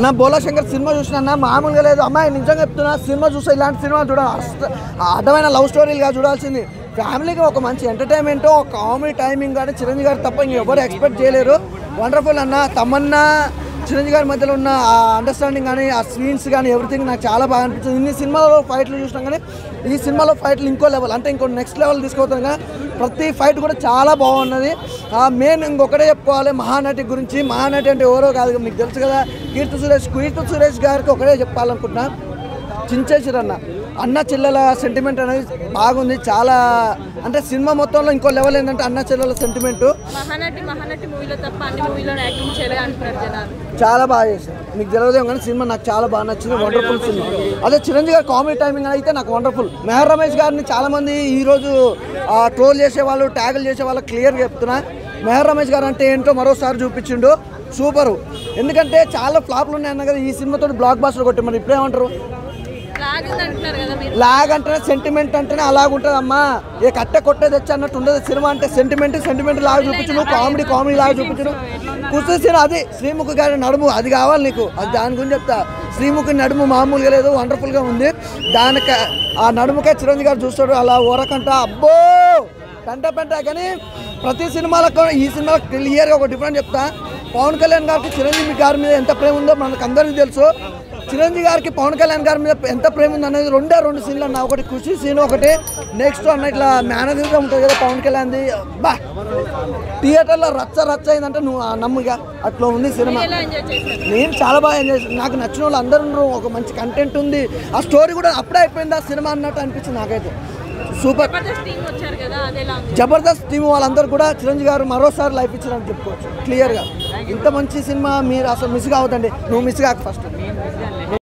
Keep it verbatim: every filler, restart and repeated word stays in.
నా బోలా శంకర్ సినిమా చూసినా మామూలుగా లేదు అమ్మాయి, నిజంగా చెప్తున్నా. సినిమా చూస్తే ఇలాంటి సినిమా చూడాలి, అర్థమైన లవ్ స్టోరీలుగా చూడాల్సింది. ఫ్యామిలీకి ఒక మంచి ఎంటర్టైన్మెంట్, ఒక కామెడీ టైమింగ్ కానీ చిరంజీవి గారు తప్ప ఇంకెవరు ఎక్స్పెక్ట్ చేయలేరు. వండర్ఫుల్ అన్న. తమన్నా చిరంజీవి గారి మధ్యలో ఉన్న ఆ అండర్స్టాండింగ్ కానీ, ఆ సీన్స్ కానీ, ఎవ్రీథింగ్ నాకు చాలా బాగా అనిపించింది. ఇన్ని సినిమాలో ఫైట్లు చూసినాం కానీ ఈ సినిమాలో ఫైట్లు ఇంకో లెవెల్, అంటే ఇంకో నెక్స్ట్ లెవెల్ తీసుకుపోతాం కదా. ప్రతి ఫైట్ కూడా చాలా బాగున్నది. మెయిన్ ఇంకొకటే చెప్పుకోవాలి మహానటి గురించి. మహానటి అంటే ఎవరో కాదు, మీకు తెలుసు కదా, కీర్తి సురేష్. కీర్తి సురేష్ గారికి ఒకటే చెప్పాలనుకుంటున్నా, చించేసిరు అన్న అన్న చెల్లెల సెంటిమెంట్ అనేది బాగుంది. చాలా అంటే సినిమా మొత్తంలో ఇంకో లెవెల్ ఏంటంటే అన్న చెల్లెల సెంటిమెంట్. మహానటి మహానటి మూవీలో తప్ప అన్ని మూవీలో యాక్టింగ్ చేయలేదు అంటున్నారు జనాలు. చాలా బాగా చేశారు. మీకు తెలియదేమో కానీ సినిమా నాకు చాలా బాగా నచ్చింది. Wonderful cinema. అదే చిరంజీవి గారి కామెడీ టైమింగ్ అయితే నాకు వండర్ఫుల్. మెహర్ రమేష్ గారిని చాలామంది ఈరోజు ట్రోల్ చేసేవాళ్ళు, ట్యాగులు చేసేవాళ్ళు క్లియర్గా చెప్తున్నా. మెహర్ రమేష్ గారు అంటే ఏంటో మరోసారి చూపించిండు. సూపరు. ఎందుకంటే చాలా ఫ్లాప్లు ఉన్నాయన్న కదా, ఈ సినిమాతో బ్లాక్ బాస్టర్ కొట్టి. మరి ఇప్పుడేమంటారు? లాగ్ అంటేనే సెంటిమెంట్ అంటేనే అలాగుంటుంది అమ్మా. ఏ కట్టె కొట్టే తెచ్చి అన్నట్టు ఉండదు సినిమా అంటే. సెంటిమెంట్ సెంటిమెంట్ లాగా చూపించు, కామెడీ కామెడీ లాగా చూపించు. కుస్తీ సీన్ అది శ్రీముఖి గారి నడుము అది కావాలి నీకు, అది దాని గురించి చెప్తా. శ్రీముఖి నడుము మామూలుగా లేదు, వండర్ఫుల్గా ఉంది. దానికి ఆ నడుముకే చిరంజీవి గారు చూస్తాడు అలా ఊరకంట. అబ్బో పెంట పెంట. కానీ ప్రతి సినిమాలకు ఈ సినిమాలో క్లియర్గా ఒక డిఫరెంట్ చెప్తా. పవన్ కళ్యాణ్ గారికి చిరంజీవి గారి మీద ఎంత ప్రేమ ఉందో మనకు అందరికీ తెలుసు. చిరంజీవి గారికి పవన్ కళ్యాణ్ గారి మీద ఎంత ప్రేమ ఉంది అనేది రెండే రెండు సీన్లు అన్న. ఒకటి ఖుషి సీన్, ఒకటి నెక్స్ట్ అన్న ఇట్లా మేనేజర్గా ఉంటుంది కదా పవన్ కళ్యాణ్ది. బా థియేటర్లో రచ్చ రచ్చ అయిందంటే నువ్వు నమ్ముగా అట్లా ఉంది సినిమా. నేను చాలా బాగా ఎంజాయ్ చేసాను. నాకు నచ్చిన వాళ్ళు అందరూ, ఒక మంచి కంటెంట్ ఉంది. ఆ స్టోరీ కూడా అప్పుడే అయిపోయింది ఆ సినిమా అన్నట్టు అనిపించింది నాకైతే. సూపర్. జబర్దస్త్ టీం వాళ్ళందరూ కూడా చిరంజీవి గారు మరోసారి లైఫ్ ఇచ్చారని చెప్పుకోవచ్చు క్లియర్గా. ఇంత మంచి సినిమా మీరు అసలు మిస్ కావద్దండి. నువ్వు మిస్ కాక ఫస్ట్.